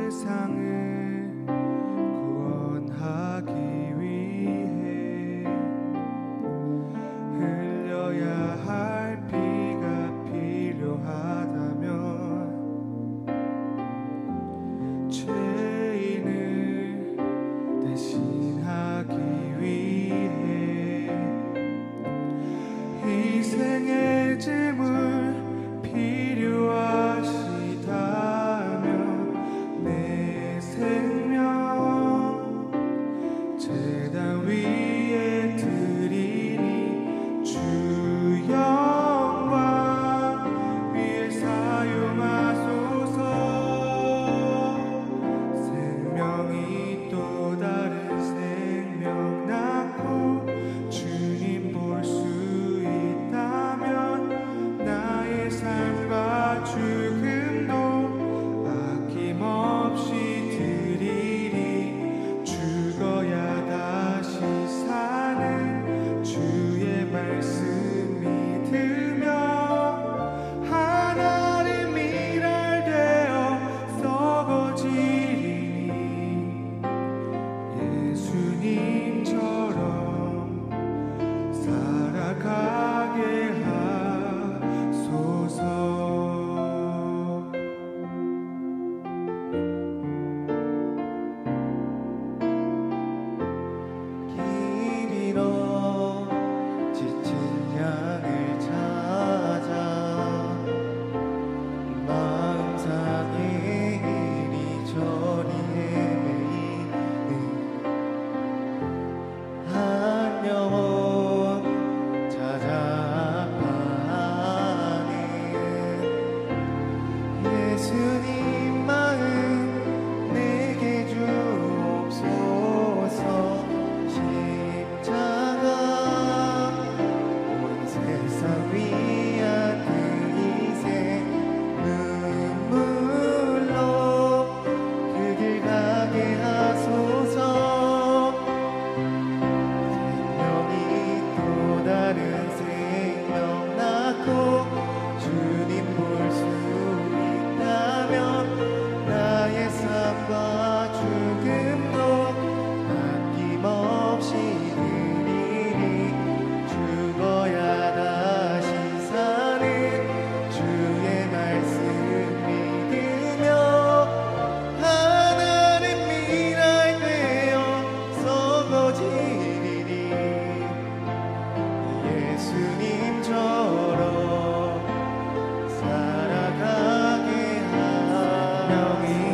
세상을 구원하기 위해 흘려야 할 피가 필요하다면 죄인을 대신하기 위해 희생의 제물 필요하시다면 내 생명 제단 위에 드리니 주 영광 위에 사용하소서. 생명이 또 다른 생명 낳고 주님 볼 수 있다면 나의 삶과 죽음도 아낌없이 드리리. 죽어야 다시 사는 주의 말씀 믿으며 하나님 일할 되어 썩어지리니 예수님처럼 살아가게 하소서. 길 잃어 지친 양을 찾아 마음 상해 이리저리 헤매이는 한 영혼 찾아 아파하는 예수님 마음 내게 주옵소서. 십자가 온 세상 위한 그 희생 눈물로 그 길 가게 하소서. 생명이 또 다른 생명 낳고 주님 볼 수 있다면 나의 삶과 죽음도 아낌없이 드리리. 죽어야 다시 사는 주의 말씀 믿으며 하나님 일할 되어 썩어지리니 예수님처럼 살아가게 하소서.